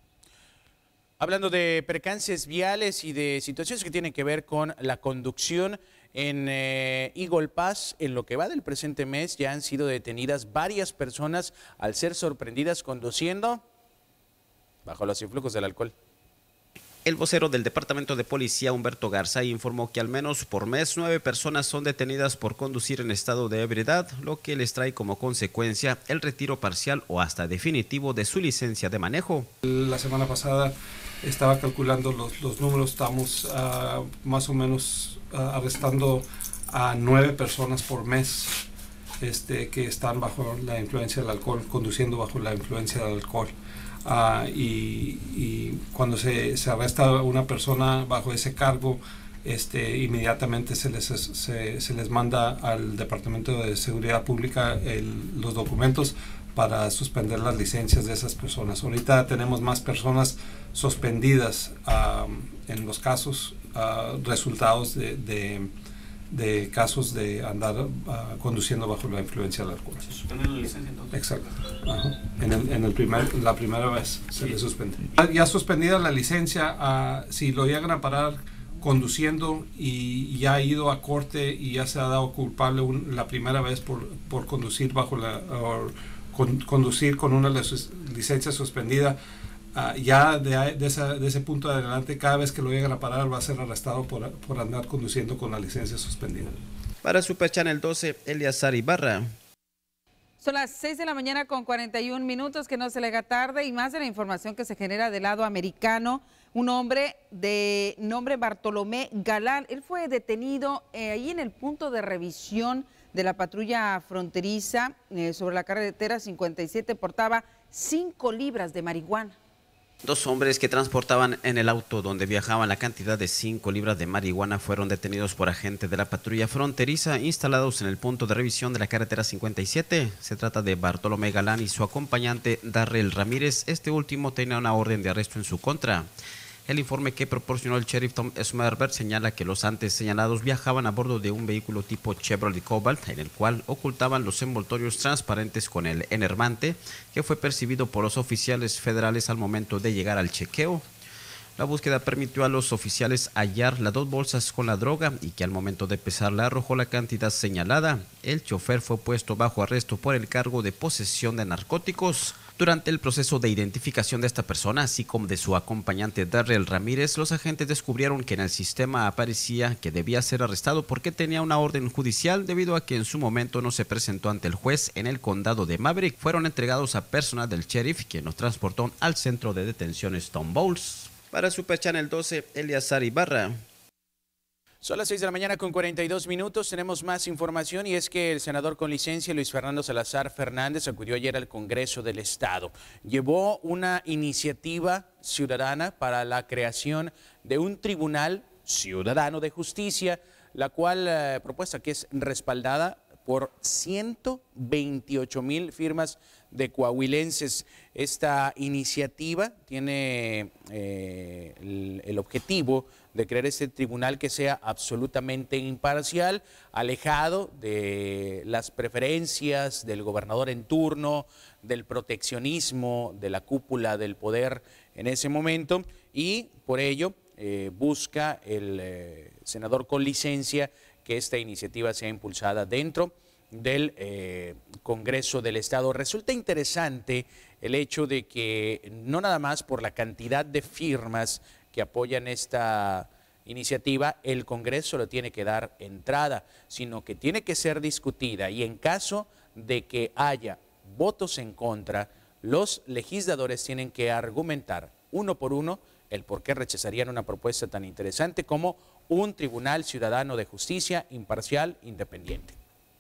Hablando de percances viales y de situaciones que tienen que ver con la conducción en eh, Eagle Pass, en lo que va del presente mes ya han sido detenidas varias personas al ser sorprendidas conduciendo bajo los influjos del alcohol. El vocero del Departamento de Policía, Humberto Garza, informó que al menos por mes nueve personas son detenidas por conducir en estado de ebriedad, lo que les trae como consecuencia el retiro parcial o hasta definitivo de su licencia de manejo. La semana pasada estaba calculando los, los números, estamos uh, más o menos uh, arrestando a nueve personas por mes este, que están bajo la influencia del alcohol, conduciendo bajo la influencia del alcohol. Uh, y, y cuando se, se arresta a una persona bajo ese cargo, este, inmediatamente se les, se, se les manda al Departamento de Seguridad Pública el, los documentos para suspender las licencias de esas personas. Ahorita tenemos más personas suspendidas uh, en los casos, uh, resultados de, de, de casos de andar uh, conduciendo bajo la influencia del alcohol. ¿Se suspende la licencia entonces? Exacto. Ajá. En, el, en el primer, la primera vez se sí. le suspende. Ya suspendida la licencia, uh, si lo llegan a parar conduciendo y ya ha ido a corte y ya se ha dado culpable un, la primera vez por, por conducir bajo la or, con, conducir con una licencia suspendida, Uh, ya de, de, esa, de ese punto adelante, cada vez que lo lleguen a parar va a ser arrestado por, por andar conduciendo con la licencia suspendida. Para Super Channel doce, Eliazar Ibarra. Son las seis de la mañana con cuarenta y un minutos, que no se le haga tarde, y más de la información que se genera del lado americano. un hombre de nombre Bartolomé Galán. Él fue detenido eh, ahí en el punto de revisión de la patrulla fronteriza eh, sobre la carretera cincuenta y siete. Portaba cinco libras de marihuana. Dos hombres que transportaban en el auto donde viajaban la cantidad de cinco libras de marihuana fueron detenidos por agentes de la patrulla fronteriza instalados en el punto de revisión de la carretera cincuenta y siete. Se trata de Bartolomé Galán y su acompañante Darrell Ramírez. Este último tenía una orden de arresto en su contra. El informe que proporcionó el sheriff Tom Smerber señala que los antes señalados viajaban a bordo de un vehículo tipo Chevrolet Cobalt, en el cual ocultaban los envoltorios transparentes con el enervante que fue percibido por los oficiales federales al momento de llegar al chequeo. La búsqueda permitió a los oficiales hallar las dos bolsas con la droga y que al momento de pesarla arrojó la cantidad señalada. El chofer fue puesto bajo arresto por el cargo de posesión de narcóticos. Durante el proceso de identificación de esta persona, así como de su acompañante Darrell Ramírez, los agentes descubrieron que en el sistema aparecía que debía ser arrestado porque tenía una orden judicial debido a que en su momento no se presentó ante el juez en el condado de Maverick. Fueron entregados a personal del sheriff, quien los transportó al centro de detención Stone Bowls. Para Super Channel doce, Eliazar Ibarra. Son las seis de la mañana con cuarenta y dos minutos. Tenemos más información y es que el senador con licencia Luis Fernando Salazar Fernández acudió ayer al Congreso del Estado. Llevó una iniciativa ciudadana para la creación de un Tribunal Ciudadano de Justicia, la cual eh, propuesta que es respaldada por ciento veintiocho mil firmas de coahuilenses. Esta iniciativa tiene eh, el, el objetivo de crear este tribunal que sea absolutamente imparcial, alejado de las preferencias del gobernador en turno, del proteccionismo, de la cúpula del poder en ese momento, y por ello eh, busca el eh, senador con licencia que esta iniciativa sea impulsada dentro del eh, Congreso del Estado. Resulta interesante el hecho de que no nada más por la cantidad de firmas que apoyan esta iniciativa, el Congreso le tiene que dar entrada, sino que tiene que ser discutida y en caso de que haya votos en contra, los legisladores tienen que argumentar uno por uno el por qué rechazarían una propuesta tan interesante como un Tribunal Ciudadano de Justicia imparcial, independiente.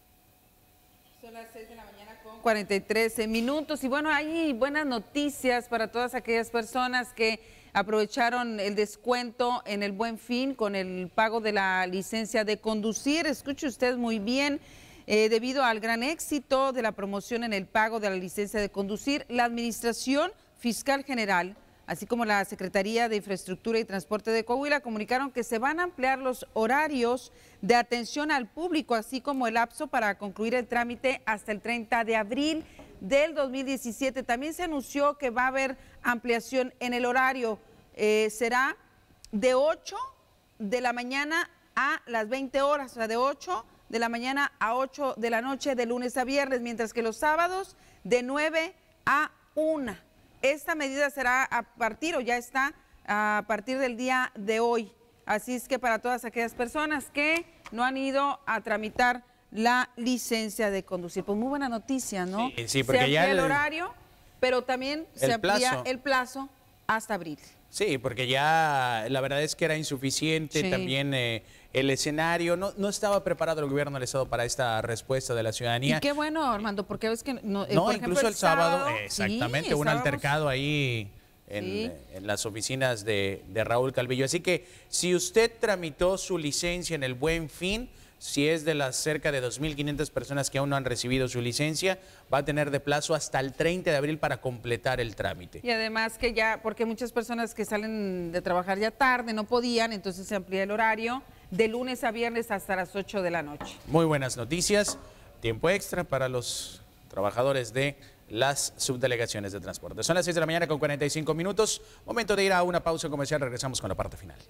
Son las seis de la mañana con cuarenta y tres minutos y bueno, hay buenas noticias para todas aquellas personas que aprovecharon el descuento en el Buen Fin con el pago de la licencia de conducir. Escuche usted muy bien, eh, debido al gran éxito de la promoción en el pago de la licencia de conducir, la Administración Fiscal General, así como la Secretaría de Infraestructura y Transporte de Coahuila, comunicaron que se van a ampliar los horarios de atención al público, así como el lapso para concluir el trámite hasta el treinta de abril del dos mil diecisiete. También se anunció que va a haber ampliación en el horario. Eh, será de ocho de la mañana a las veinte horas, o sea, de ocho de la mañana a ocho de la noche de lunes a viernes, mientras que los sábados de nueve a una. Esta medida será a partir, o ya está, a partir del día de hoy. Así es que para todas aquellas personas que no han ido a tramitar la licencia de conducir, pues muy buena noticia, ¿no? Sí, sí, porque se amplía ya el, el horario, pero también se amplía plazo. el plazo hasta abril. Sí, porque ya la verdad es que era insuficiente, sí. También eh, el escenario, no, no estaba preparado el gobierno del Estado para esta respuesta de la ciudadanía. Y qué bueno, Armando, porque ves que... No, no por incluso ejemplo, el, el sábado, sábado exactamente, sí, un estábamos... altercado ahí en, sí. en las oficinas de, de Raúl Calvillo. Así que si usted tramitó su licencia en el Buen Fin, si es de las cerca de dos mil quinientas personas que aún no han recibido su licencia, va a tener de plazo hasta el treinta de abril para completar el trámite. Y además que ya, porque muchas personas que salen de trabajar ya tarde no podían, entonces se amplía el horario de lunes a viernes hasta las ocho de la noche. Muy buenas noticias, tiempo extra para los trabajadores de las subdelegaciones de transporte. Son las seis de la mañana con cuarenta y cinco minutos, momento de ir a una pausa comercial, regresamos con la parte final.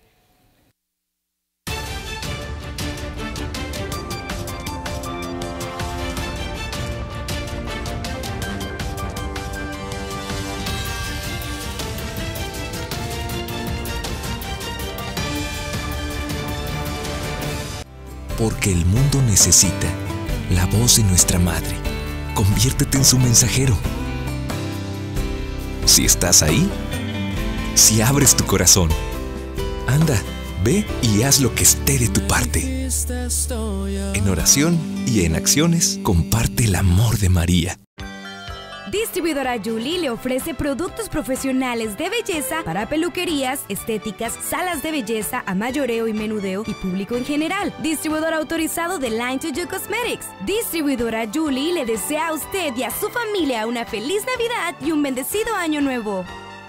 Porque el mundo necesita la voz de nuestra madre. Conviértete en su mensajero. Si estás ahí, si abres tu corazón. Anda, ve y haz lo que esté de tu parte. En oración y en acciones, comparte el amor de María. Distribuidora Julie le ofrece productos profesionales de belleza para peluquerías, estéticas, salas de belleza, a mayoreo y menudeo y público en general. Distribuidor autorizado de Line to Do Cosmetics. Distribuidora Julie le desea a usted y a su familia una feliz Navidad y un bendecido año nuevo.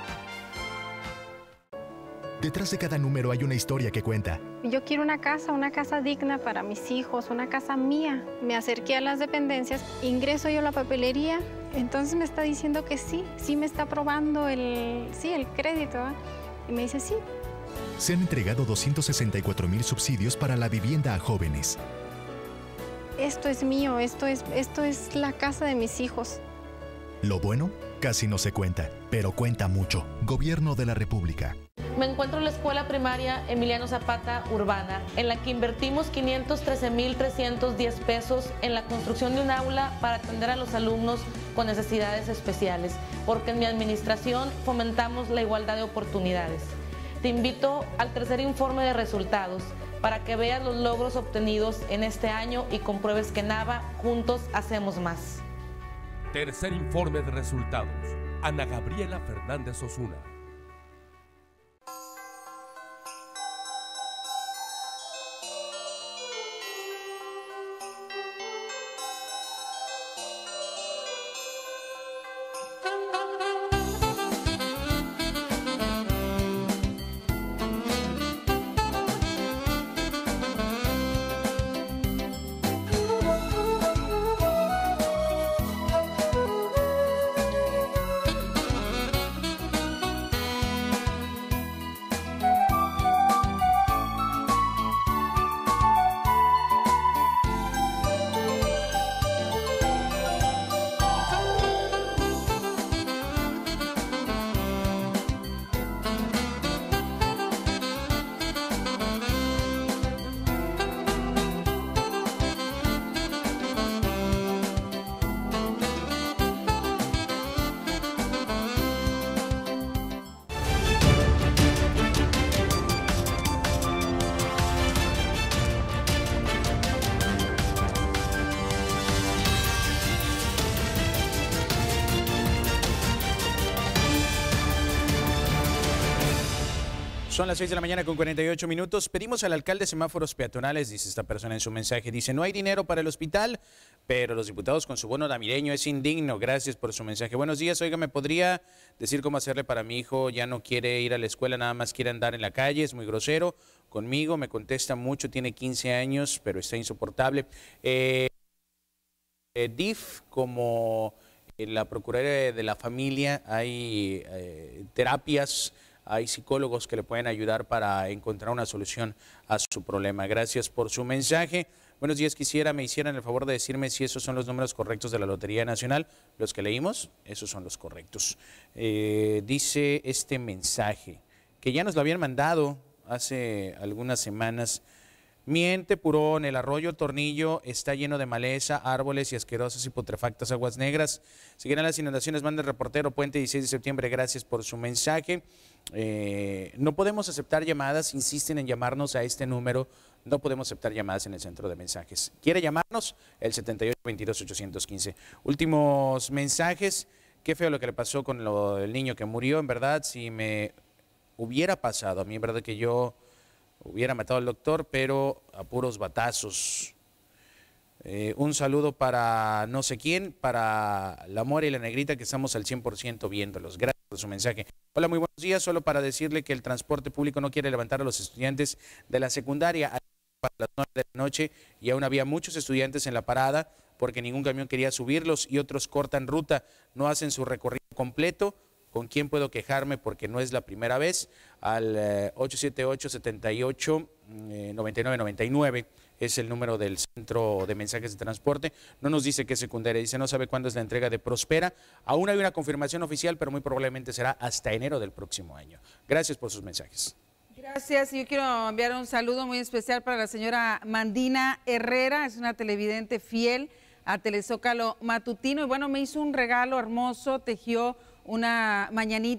Detrás de cada número hay una historia que cuenta. Yo quiero una casa, una casa digna para mis hijos, una casa mía. Me acerqué a las dependencias, ingreso yo a la papelería, entonces me está diciendo que sí, sí me está aprobando el, sí, el crédito, ¿eh? Y me dice sí. Se han entregado doscientos sesenta y cuatro mil subsidios para la vivienda a jóvenes. Esto es mío, esto es, esto es la casa de mis hijos. Lo bueno casi no se cuenta, pero cuenta mucho. Gobierno de la República. Me encuentro en la escuela primaria Emiliano Zapata Urbana, en la que invertimos quinientos trece mil trescientos diez pesos en la construcción de un aula para atender a los alumnos con necesidades especiales, porque en mi administración fomentamos la igualdad de oportunidades. Te invito al tercer informe de resultados para que veas los logros obtenidos en este año y compruebes que Nava, juntos hacemos más. Tercer informe de resultados. Ana Gabriela Fernández Osuna. Son las seis de la mañana con cuarenta y ocho minutos. Pedimos al alcalde semáforos peatonales, dice esta persona en su mensaje. Dice, no hay dinero para el hospital, pero los diputados con su bono navideño es indigno. Gracias por su mensaje. Buenos días, oiga, ¿me podría decir cómo hacerle para mi hijo? Ya no quiere ir a la escuela, nada más quiere andar en la calle, es muy grosero conmigo, me contesta mucho, tiene quince años, pero está insoportable. Eh, eh, D I F, como en la Procuraduría de la Familia, hay eh, terapias, hay psicólogos que le pueden ayudar para encontrar una solución a su problema. Gracias por su mensaje. Buenos días, quisiera me hicieran el favor de decirme si esos son los números correctos de la Lotería Nacional. Los que leímos, esos son los correctos. Eh, dice este mensaje, que ya nos lo habían mandado hace algunas semanas. Miente, Purón, el arroyo Tornillo está lleno de maleza, árboles y asquerosas y putrefactas aguas negras. Seguirán las inundaciones, manda el reportero Puente dieciséis de septiembre, gracias por su mensaje. Eh, no podemos aceptar llamadas, insisten en llamarnos a este número, no podemos aceptar llamadas en el centro de mensajes. ¿Quiere llamarnos? El setenta y ocho, veintidós, ochocientos quince. Últimos mensajes, qué feo lo que le pasó con lo del niño que murió, en verdad, si me hubiera pasado, a mí en verdad que yo hubiera matado al doctor, pero a puros batazos. Eh, un saludo para no sé quién, para la Mora y la Negrita, que estamos al cien por ciento viéndolos. Gracias por su mensaje. Hola, muy buenos días. Solo para decirle que el transporte público no quiere levantar a los estudiantes de la secundaria a las nueve de la noche y aún había muchos estudiantes en la parada porque ningún camión quería subirlos y otros cortan ruta, no hacen su recorrido completo. ¿Con quién puedo quejarme? Porque no es la primera vez. Al eh, ocho siete ocho, setenta y ocho, noventa y nueve noventa y nueve es el número del centro de mensajes de transporte. No nos dice qué secundaria, dice no sabe cuándo es la entrega de Prospera. Aún hay una confirmación oficial, pero muy probablemente será hasta enero del próximo año. Gracias por sus mensajes. Gracias. Yo quiero enviar un saludo muy especial para la señora Mandina Herrera, es una televidente fiel a Telezócalo Matutino y bueno, me hizo un regalo hermoso, tejió una mañanita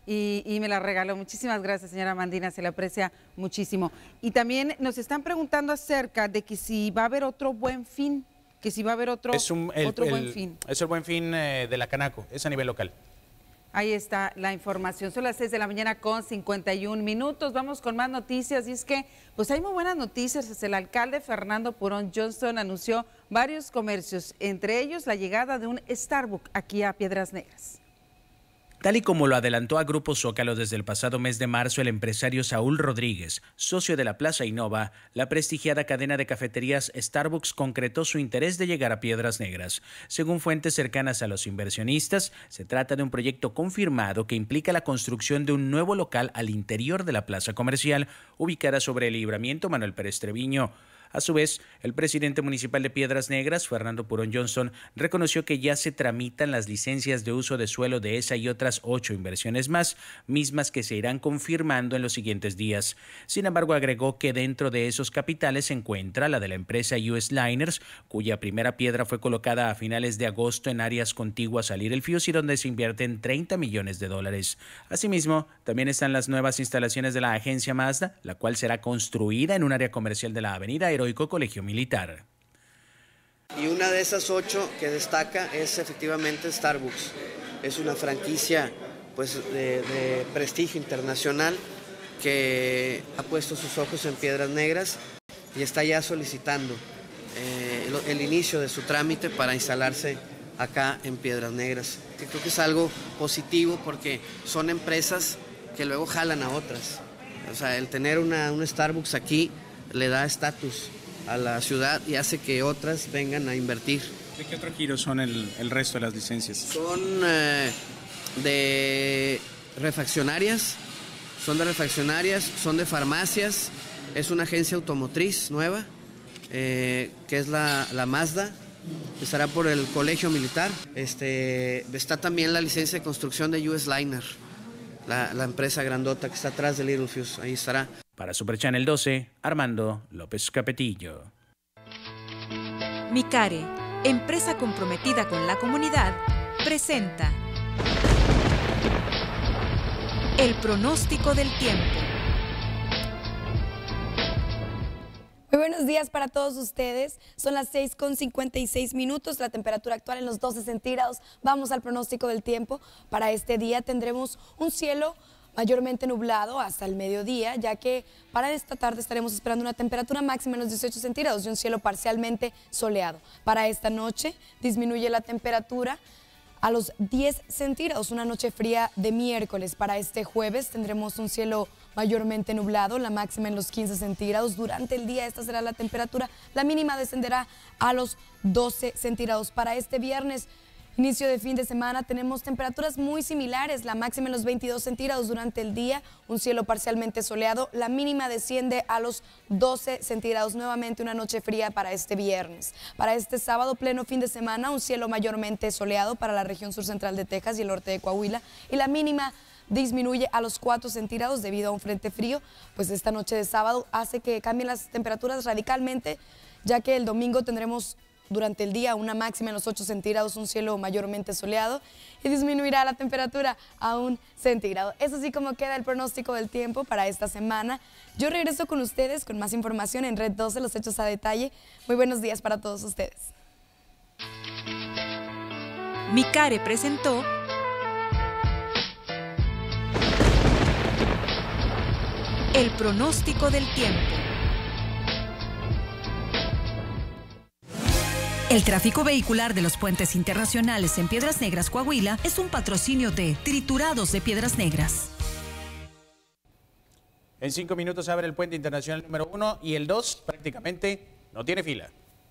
y, y me la regaló. Muchísimas gracias, señora Mandina, se le aprecia muchísimo. Y también nos están preguntando acerca de que si va a haber otro Buen Fin, que si va a haber otro, es un, el, otro el, Buen Fin. Es el Buen Fin eh, de la Canaco, es a nivel local. Ahí está la información. Son las seis de la mañana con cincuenta y un minutos. Vamos con más noticias. Y es que, pues hay muy buenas noticias. El alcalde Fernando Purón Johnston anunció varios comercios, entre ellos la llegada de un Starbucks aquí a Piedras Negras. Tal y como lo adelantó a Grupo Zócalo desde el pasado mes de marzo el empresario Saúl Rodríguez, socio de la Plaza Innova, la prestigiada cadena de cafeterías Starbucks concretó su interés de llegar a Piedras Negras. Según fuentes cercanas a los inversionistas, se trata de un proyecto confirmado que implica la construcción de un nuevo local al interior de la plaza comercial, ubicada sobre el Libramiento Manuel Pérez Treviño. A su vez, el presidente municipal de Piedras Negras, Fernando Purón Johnston, reconoció que ya se tramitan las licencias de uso de suelo de esa y otras ocho inversiones más, mismas que se irán confirmando en los siguientes días. Sin embargo, agregó que dentro de esos capitales se encuentra la de la empresa U S Liners, cuya primera piedra fue colocada a finales de agosto en áreas contiguas a Little Fuse y donde se invierten treinta millones de dólares. Asimismo, también están las nuevas instalaciones de la agencia Mazda, la cual será construida en un área comercial de la avenida Heroico Colegio Militar. Y una de esas ocho que destaca es efectivamente Starbucks. Es una franquicia pues, de, de prestigio internacional que ha puesto sus ojos en Piedras Negras y está ya solicitando eh, el, el inicio de su trámite para instalarse acá en Piedras Negras. Que creo que es algo positivo porque son empresas que luego jalan a otras. O sea, el tener una, un Starbucks aquí le da estatus a la ciudad y hace que otras vengan a invertir. ¿De qué otro giro son el, el resto de las licencias? Son eh, de refaccionarias, son de refaccionarias, son de farmacias, es una agencia automotriz nueva, eh, que es la, la Mazda, que estará por el Colegio Militar. Este, está también la licencia de construcción de U S Liner, la, la empresa grandota que está atrás de Little Fuse, ahí estará. Para Super Channel doce, Armando López Capetillo. Micare, empresa comprometida con la comunidad, presenta el pronóstico del tiempo. Muy buenos días para todos ustedes. Son las seis con cincuenta y seis minutos, la temperatura actual en los doce centígrados. Vamos al pronóstico del tiempo. Para este día tendremos un cielo mayormente nublado hasta el mediodía, ya que para esta tarde estaremos esperando una temperatura máxima en los dieciocho centígrados y un cielo parcialmente soleado. Para esta noche disminuye la temperatura a los diez centígrados, una noche fría de miércoles. Para este jueves tendremos un cielo mayormente nublado, la máxima en los quince centígrados. Durante el día esta será la temperatura, la mínima descenderá a los doce centígrados. Para este viernes, inicio de fin de semana, tenemos temperaturas muy similares, la máxima en los veintidós centígrados durante el día, un cielo parcialmente soleado, la mínima desciende a los doce centígrados, nuevamente una noche fría para este viernes. Para este sábado, pleno fin de semana, un cielo mayormente soleado para la región sur central de Texas y el norte de Coahuila, y la mínima disminuye a los cuatro centígrados debido a un frente frío, pues esta noche de sábado hace que cambien las temperaturas radicalmente, ya que el domingo tendremos durante el día una máxima en los ocho centígrados, un cielo mayormente soleado, y disminuirá la temperatura a un centígrado. Es así como queda el pronóstico del tiempo para esta semana. Yo regreso con ustedes con más información en Red doce, los hechos a detalle. Muy buenos días para todos ustedes. Micare presentó el pronóstico del tiempo. El tráfico vehicular de los puentes internacionales en Piedras Negras, Coahuila, es un patrocinio de Triturados de Piedras Negras. En cinco minutos abre el puente internacional número uno y el dos prácticamente no tiene fila.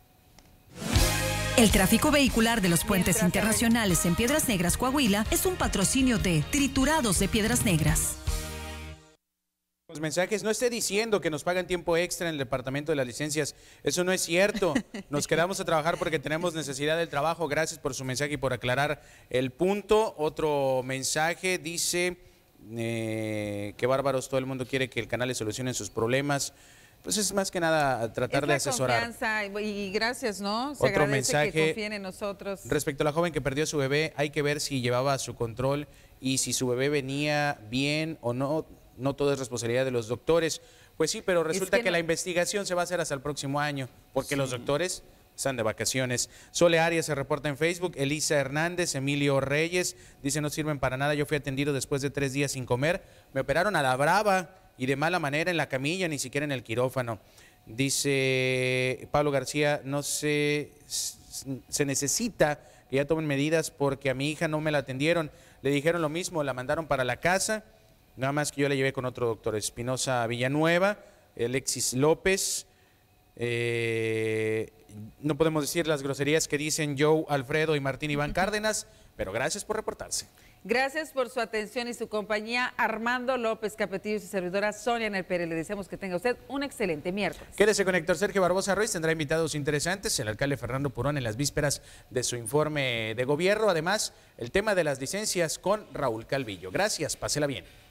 El tráfico vehicular de los puentes internacionales en Piedras Negras, Coahuila, es un patrocinio de Triturados de Piedras Negras. Los mensajes, no esté diciendo que nos pagan tiempo extra en el departamento de las licencias, eso no es cierto. Nos quedamos a trabajar porque tenemos necesidad del trabajo. Gracias por su mensaje y por aclarar el punto. Otro mensaje dice, eh, qué bárbaros, todo el mundo quiere que el canal le solucione sus problemas. Pues es más que nada tratar es de la asesorar. Confianza y gracias, ¿no? Se Otro agradece mensaje que confíen en nosotros. Respecto a la joven que perdió a su bebé, hay que ver si llevaba su control y si su bebé venía bien o no, no todo es responsabilidad de los doctores. Pues sí, pero resulta es que, que no... la investigación se va a hacer hasta el próximo año, porque sí. los doctores están de vacaciones. Sole Arias se reporta en Facebook, Elisa Hernández, Emilio Reyes, dice no sirven para nada, yo fui atendido después de tres días sin comer, me operaron a la brava y de mala manera en la camilla, ni siquiera en el quirófano. Dice Pablo García, no sé, se necesita que ya tomen medidas porque a mi hija no me la atendieron, le dijeron lo mismo, la mandaron para la casa, nada más que yo la llevé con otro doctor, Espinosa Villanueva, Alexis López. Eh, no podemos decir las groserías que dicen Joe, Alfredo y Martín Iván Cárdenas, pero gracias por reportarse. Gracias por su atención y su compañía, Armando López Capetillo y su servidora Sonia Nel Pérez. Le deseamos que tenga usted un excelente miércoles. Quédese con Héctor Sergio Barbosa Ruiz, tendrá invitados interesantes, el alcalde Fernando Purón en las vísperas de su informe de gobierno, además el tema de las licencias con Raúl Calvillo. Gracias, pásela bien.